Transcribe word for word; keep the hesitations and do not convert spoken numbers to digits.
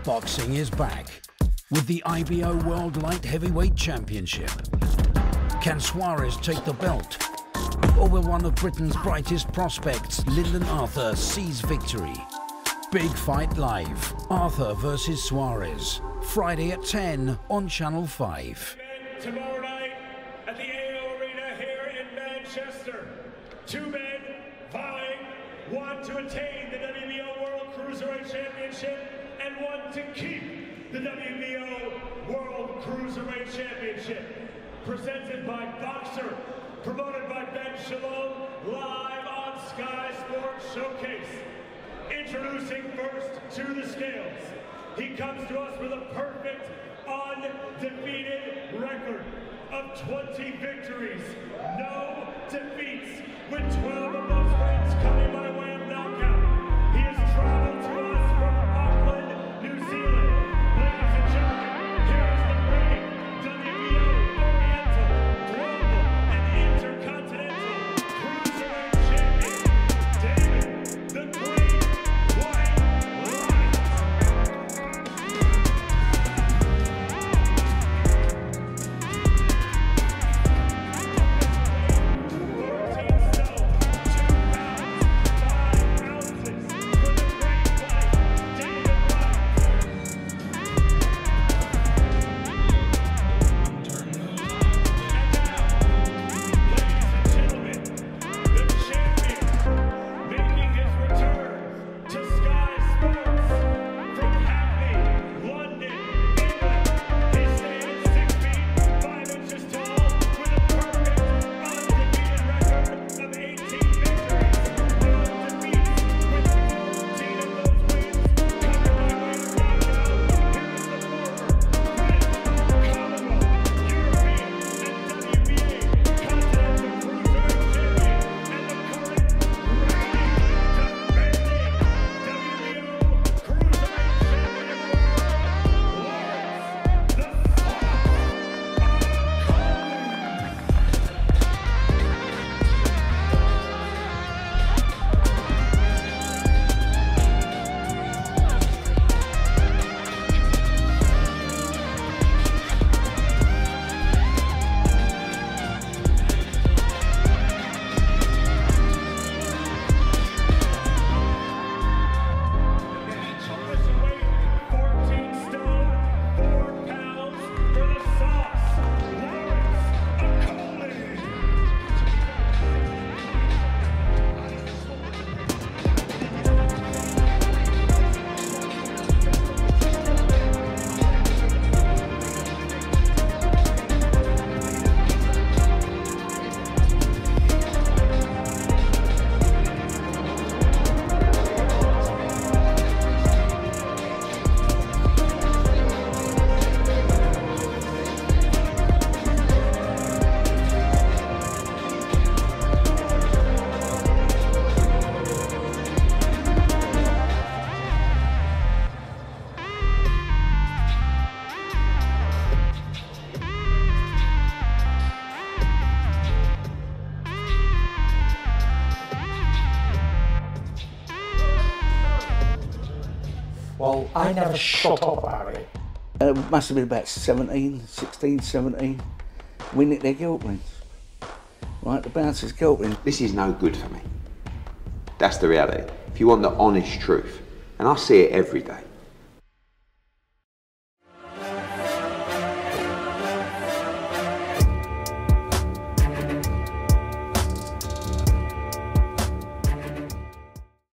Boxing is back with the I B O World Light Heavyweight Championship. Can Suarez take the belt? Or will one of Britain's brightest prospects, Lyndon Arthur, seize victory? Big Fight Live, Arthur versus Suarez, Friday at ten on Channel five. Tomorrow night at the A O Arena here in Manchester, two men vying, one to attain the W B O World Cruiserweight Championship and one to keep the W B O World Cruiserweight Championship. Presented by Boxer, promoted by Ben Shalom, live on Sky Sports Showcase. Introducing first to the scales. He comes to us with a perfect, undefeated record of twenty victories, no defeats, with twelve of those wins coming by way of knockout. He has traveled to us from Auckland, New Zealand. Ladies and gentlemen, here is the reigning W B O Oriental, Global, and Intercontinental Cruiserweight Champion, David the Great White Light. Well, I never shut up about it. Uh, it must have been about seventeen, sixteen, seventeen. We nicked their guilt rings. Right, the bouncers' guilt rings. This is no good for me. That's the reality. If you want the honest truth, and I see it every day,